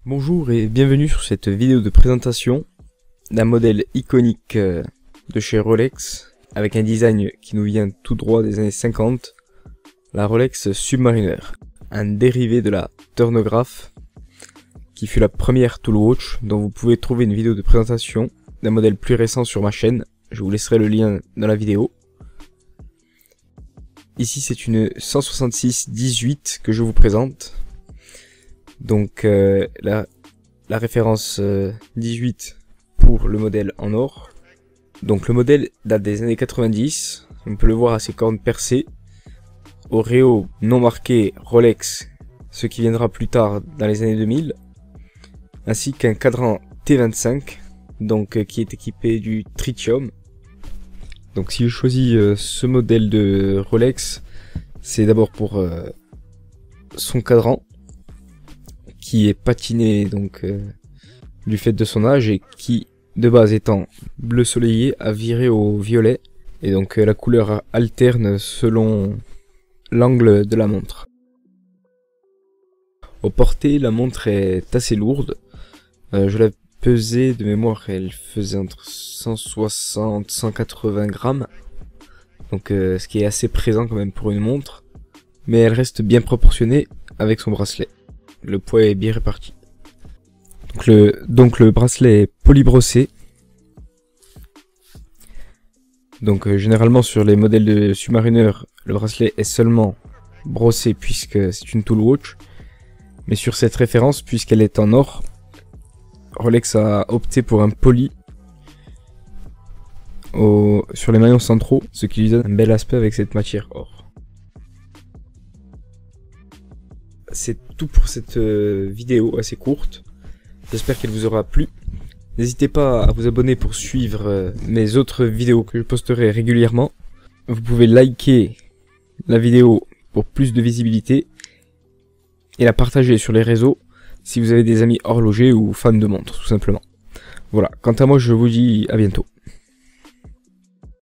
Bonjour et bienvenue sur cette vidéo de présentation d'un modèle iconique de chez Rolex avec un design qui nous vient tout droit des années 50, la Rolex Submariner, un dérivé de la Turnograph qui fut la première tool watch dont vous pouvez trouver une vidéo de présentation d'un modèle plus récent sur ma chaîne. Je vous laisserai le lien dans la vidéo. Ici c'est une 166-18 que je vous présente. Donc la référence 18 pour le modèle en or. Donc le modèle date des années 90, on peut le voir à ses cornes percées, au réo non marqué Rolex, ce qui viendra plus tard dans les années 2000, ainsi qu'un cadran T25, donc qui est équipé du tritium. Donc si je choisis ce modèle de Rolex, c'est d'abord pour son cadran, qui est patiné donc du fait de son âge et qui de base étant bleu soleillé a viré au violet, et donc la couleur alterne selon l'angle de la montre. Au porté, la montre est assez lourde, je l'ai pesée de mémoire, elle faisait entre 160 et 180 grammes, donc ce qui est assez présent quand même pour une montre, mais elle reste bien proportionnée avec son bracelet. Le poids est bien réparti. Donc le bracelet est polybrossé. Donc généralement sur les modèles de Submariner, le bracelet est seulement brossé puisque c'est une tool watch. Mais sur cette référence, puisqu'elle est en or, Rolex a opté pour un poly sur les maillons centraux, ce qui lui donne un bel aspect avec cette matière or. C'est tout pour cette vidéo assez courte. J'espère qu'elle vous aura plu. N'hésitez pas à vous abonner pour suivre mes autres vidéos que je posterai régulièrement. Vous pouvez liker la vidéo pour plus de visibilité et la partager sur les réseaux si vous avez des amis horlogers ou fans de montres tout simplement. Voilà, quant à moi je vous dis à bientôt.